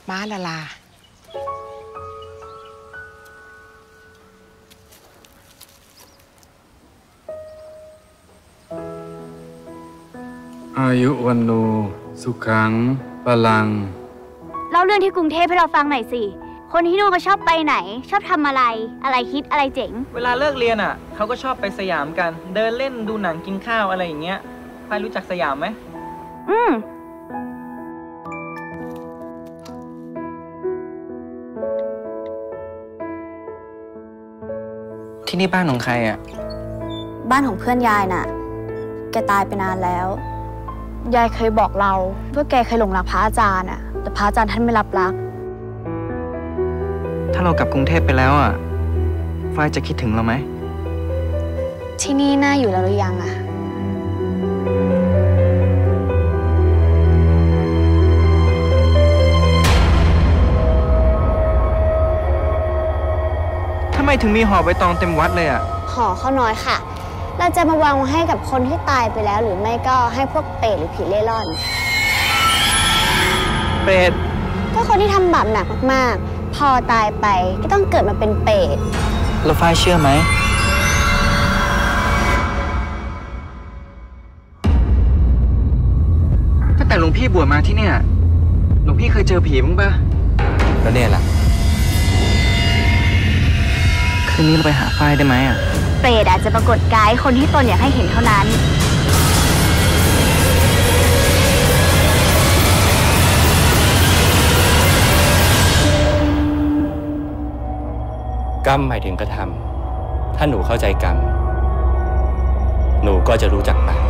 ม้าละลาอายุวันโนสุขังพลังเล่าเรื่องที่กรุงเทพให้เราฟังหน่อยสิคนที่นู่นเขาชอบไปไหนชอบทำอะไรฮิตอะไรเจ๋งเวลาเลิกเรียนอ่ะเขาก็ชอบไปสยามกันเดินเล่นดูหนังกินข้าวอะไรอย่างเงี้ยพายรู้จักสยามไหมที่นี่บ้านของใครอ่ะบ้านของเพื่อนยายน่ะแกตายไปนานแล้วยายเคยบอกเราว่าแกเคยหลงรักพระอาจารย์อ่ะแต่พระอาจารย์ท่านไม่รับรักถ้าเรากลับกรุงเทพไปแล้วอ่ะฝ้ายจะคิดถึงเราไหมที่นี่น่าอยู่แล้วหรือยังอ่ะทำไมถึงมีห่อใบตองเต็มวัดเลยอ่ะห่อข้าวน้อยค่ะเราจะมาวางให้กับคนที่ตายไปแล้วหรือไม่ก็ให้พวกเปรตหรือผีเล่ร่อนเปรตก็คนที่ทำบาปหนักมากๆพอตายไปก็ต้องเกิดมาเป็นเปรตแล้วฝ้ายเชื่อไหมตั้งแต่หลวงพี่บวชมาที่เนี่ยหลวงพี่เคยเจอผีบ้างปะแล้วเนี่ยล่ะคืนนี้เราไปหาฝ้ายได้ไหมอ่ะเปรตอาจจะปรากฏกายคนที่ตนอยากให้เห็นเท่านั้นกรรมหมายถึงกระทำถ้าหนูเข้าใจกรรมหนูก็จะรู้จักบาป